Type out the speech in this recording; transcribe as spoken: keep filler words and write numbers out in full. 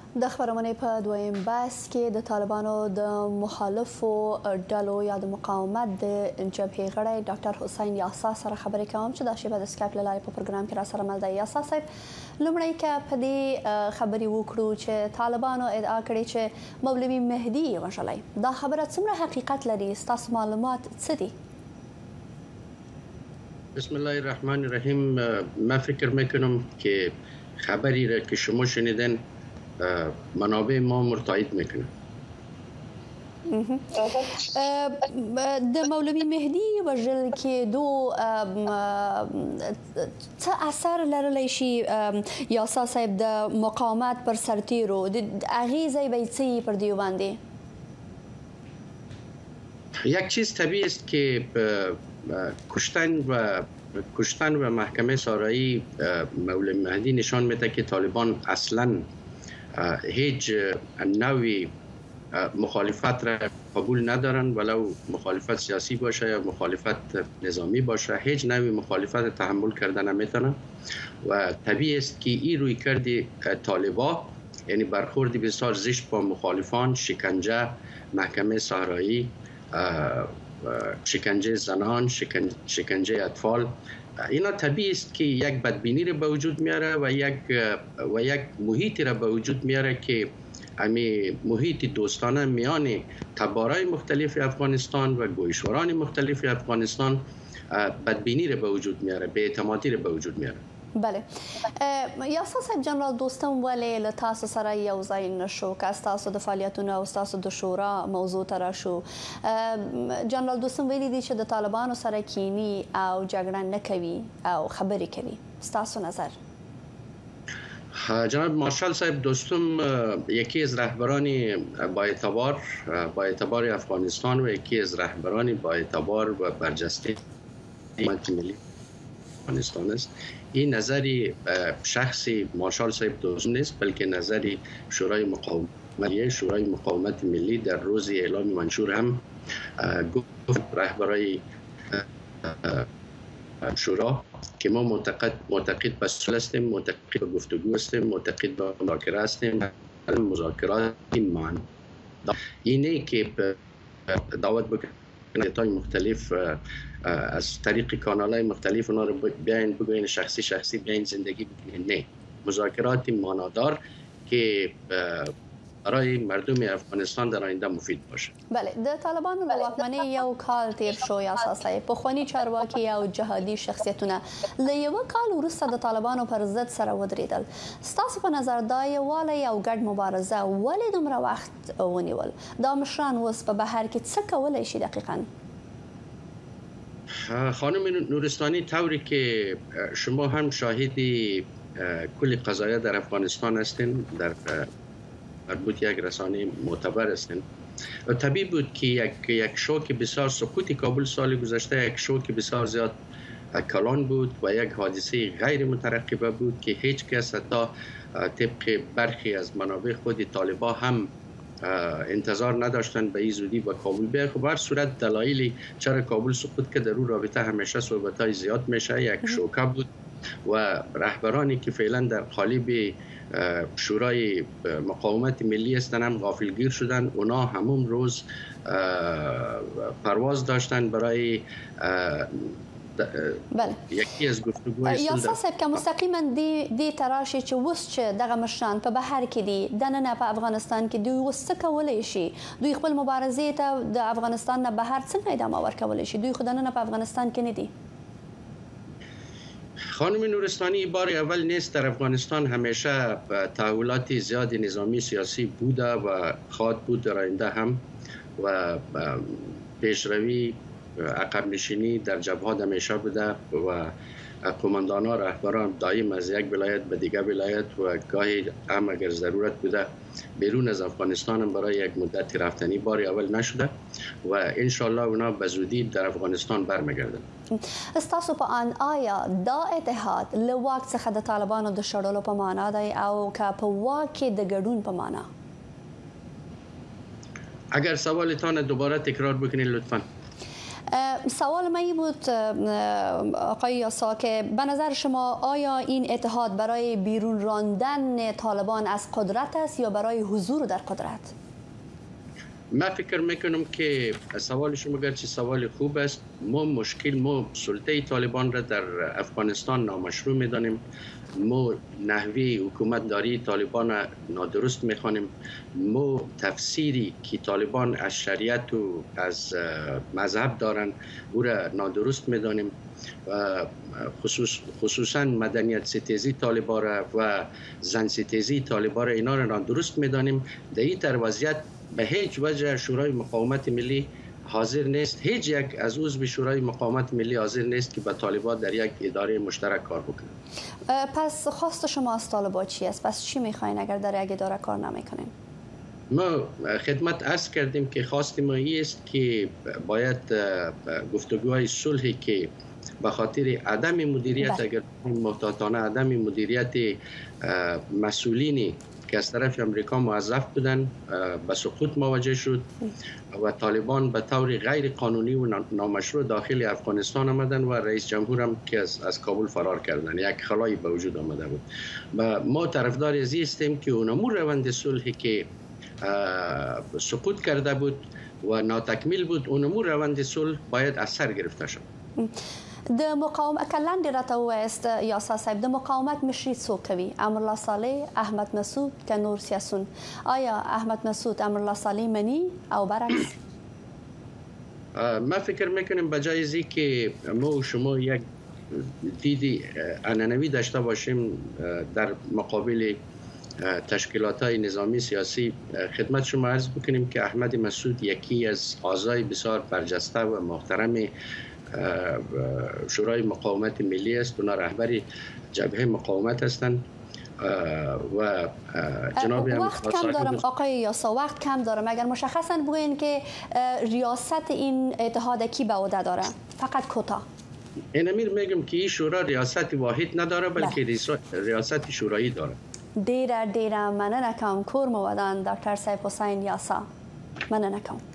د خبرونې په دویم بحث کې د طالبانو د مخالفو ډلو یا د مقاومت د جبهې غړی ډاکټر حسین یاسا سره خبرې کوم چې دا شیبه د سکایپ له لارې په پروګرام کې را سره مل دی. یاسا صاحب، لومړی که په دې خبرې وکړو چې طالبانو ادعا کړې چې مولوي مهدي یې وژلی، دا خبره څومره حقیقت لري؟ ستاسو معلومات څه دي؟ بسم الله الرحمن الرحیم. من فکر میکنم که خبری را که شما شنیدن منابع ما مرتعید میکنه. د مولوی مهدی وژل کېدو څه اثر لرلی شي یاسا صاحب د مقاومت پر سرتیرو؟ د اغیزه به څه پر دیو باندې؟ یک چیز طبیعی است که کشتن و کشتن و محکمه سارایی مولوی مهدی نشان میده که طالبان اصلاً هیچ نوعی مخالفت را قبول ندارن، ولو مخالفت سیاسی باشه یا مخالفت نظامی باشه، هیچ نوعی مخالفت تحمل کرده نمیتونن و طبیعی است که این روی کردی طالبا، یعنی برخوردی بسیار زشت با مخالفان، شکنجه، محکمه صحرایی، شکنجه زنان، شکنجه اطفال، اینا طبیعی است که یک بدبینی را به وجود میاره و یک و یک محیطی را به وجود میاره که امی محیط دوستانه میان تبارای مختلف افغانستان و گویشوران مختلف افغانستان بدبینی را به وجود میاره، بی‌اعتمادی را به وجود میاره. بله. یاسا صاحب، جنرال دوستم ولې له تاسو سره یو ځای نشو که ستاسو د فعالیتونو او ستاسو د شورا موضوع ته راشو؟ جنرال دوستم ویلي دي چې د طالبانو سره کینی او جګړه نه کوي او خبرې کوي. ستاسو نظر؟ جناب مارشال صاحب، دوستم یکی از رهبران با اعتبار با اعتبار افغانستان و یکی از رهبران با اعتبار و برجسته حکومت ملی افغانستان است. این نظری شخصی مارشال صاحب دوستم نیست، بلکه نظری شورای مقاومت شورای مقاومت ملی در روز اعلام منشور هم گفت رهبرای شورا که ما معتقد معتقد به صلح هستیم، معتقد به گفتگو هستیم، معتقد به مذاکره هستیم. مذاکرات این معنی اینه که دعوت بکنید تا مختلف از طریق کانال‌های مختلف اونا رو بیاین بگوین شخصی شخصی بیاین زندگی بکنین. نه، مذاکرات معنادار که برای مردم افغانستان در آینده مفید باشه. بله. د طالبانو له واکمنۍ یو کال تیر شو یا اساسي پخواني چارواکي او جهادي شخصیتونه له یو کال وروسته د طالبانو پر ضد سره ودرېدل. ستاسو په نظر دا یووالی او ګډ مبارزه ولې دومره وخت ونیول؟ دا مشران اوس په بهر کې څه کولی شي دقیقاً؟ خانم نورستانی، طوری که شما هم شاهدی کل قضایا در افغانستان هستین، در مربوط یک رسانه معتبر هستین، و طبیعی بود که یک یک شوک بسیار سقوط کابل سال گذشته یک شوک بسیار زیاد کلان بود و یک حادثه غیر مترقبه بود که هیچ کس حتی طبق برخی از منابع خود طالبان هم انتظار نداشتن به این زودی به کابل بیاید. خب هر صورت دلایلی چرا کابل سقوط که در اون رابطه همیشه صحبت‌های زیاد میشه. یک شوکه بود و رهبرانی که فعلا در قالب شورای مقاومت ملی هستن هم غافلگیر شدن. اونا همون روز پرواز داشتن برای بله. یکی از گفتگوهای یاسا صاحب، که مستقیما دی دی تراشي چې اوس چې دغه مشران په بهر کې دي، دننه په افغانستان کې دوی اوس څه کولی شي؟ دوی خپل مبارزې ته د افغانستان نه بهر څنګه ادامه ورکولی شي؟ دوی خو دننه په افغانستان کې نه دي. خانم نورستانی، بار اول نیست در افغانستان همیشه تحولات زیاد نظامی سیاسی بوده و خواهد بود در آینده هم، و پیشروی عقب نشینی در جبهات همیشه بوده و قماندانان رهبران دائم از یک ولایت به دیگر ولایت و گاهی هم اگر ضرورت بوده بیرون از افغانستان هم برای یک مدتی رفتنی بار اول نشده و انشالله اونا به زودی در افغانستان برمیگردن. استاسو په ان آیا دا اتحاد له واک څخه د طالبانو د شړلو په معنا دی او که په واک کې د ګډون په معنا؟ اگر سوالتان دوباره تکرار بکنید لطفاً. سوال من این بود آقای یاسا که به نظر شما آیا این اتحاد برای بیرون راندن طالبان از قدرت است یا برای حضور در قدرت؟ من فکر میکنم که سوال شما گرچه سوال خوب است، ما مشکل ما سلطه طالبان را در افغانستان نامشروع میدانیم، ما نحوه حکومت داری طالبان نادرست میخوانیم، ما تفسیری که طالبان از شریعت و از مذهب دارن او را نادرست میدانیم، خصوص خصوصا مدنیت ستیزی طالبان را و زن ستیزی طالبان را اینا را نادرست میدانیم. در این تر وضعیت به هیچ وجه شورای مقاومت ملی حاضر نیست، هیچ یک از عضو شورای مقاومت ملی حاضر نیست که با طالبان در یک اداره مشترک کار بکنه. پس خواست شما از طالبان چی است؟ پس چی میخواین اگر در یک اداره کار نمیکنین؟ ما خدمت عرض کردیم که خواست ما این است که باید گفتگوهای صلحی که به خاطر عدم مدیریت، اگر محتاطانه عدم مدیریت مسئولینی که از طرف امریکا موظف بودن به سقوط مواجه شد و طالبان به طور غیر قانونی و نامشروع داخل افغانستان آمدن و رئیس جمهور هم که از, از کابل فرار کردن، یک خلایی به وجود آمده بود. و ما طرفدار از این هستیم که اونمون روند صلحی که سقوط کرده بود و ناتکمیل بود، اونمون روند صلح باید از سر گرفته شد. د مقاومت کلن دی راته وایست یاسا صاحب، د مقاومت مشري څوک کوي؟ امرالله صالح، احمد مسعود که نور سیاسون؟ آیا احمد مسعود امرالله صالح منی او برعکس؟ ما فکر میکنیم بجای ازی که ما و شما یک دیدی عنعنوی داشته باشیم در مقابل تشکیلات های نظامی سیاسی، خدمت شما عرض بکنیم که احمد مسعود یکی از اعضای بسیار برجسته و محترم شورای مقاومت ملی است. اونا رهبر جبهه مقاومت هستند و جناب وقت کم دارم آقای یاسا، وقت کم دارم، اگر مشخصا بگوین که ریاست این اتحاد کی به عهده داره؟ فقط کوتاه. این امیر میگم که این شورا ریاست واحد نداره بلکه ریاست شورایی داره. ډیره ډیره مننه کوم کور مو ودان ډاکټر صاحب حسین یاسا، مننه کوم.